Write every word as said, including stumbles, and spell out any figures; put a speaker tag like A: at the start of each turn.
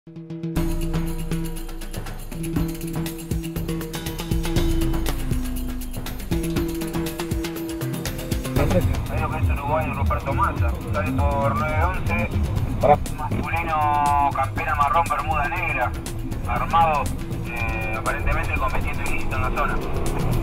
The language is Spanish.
A: Ahí lo que es Uruguay, Ruperto Massa, sale por nueve once, masculino, campera marrón, bermuda negra, armado, eh, aparentemente con metiendo ilícito en la zona.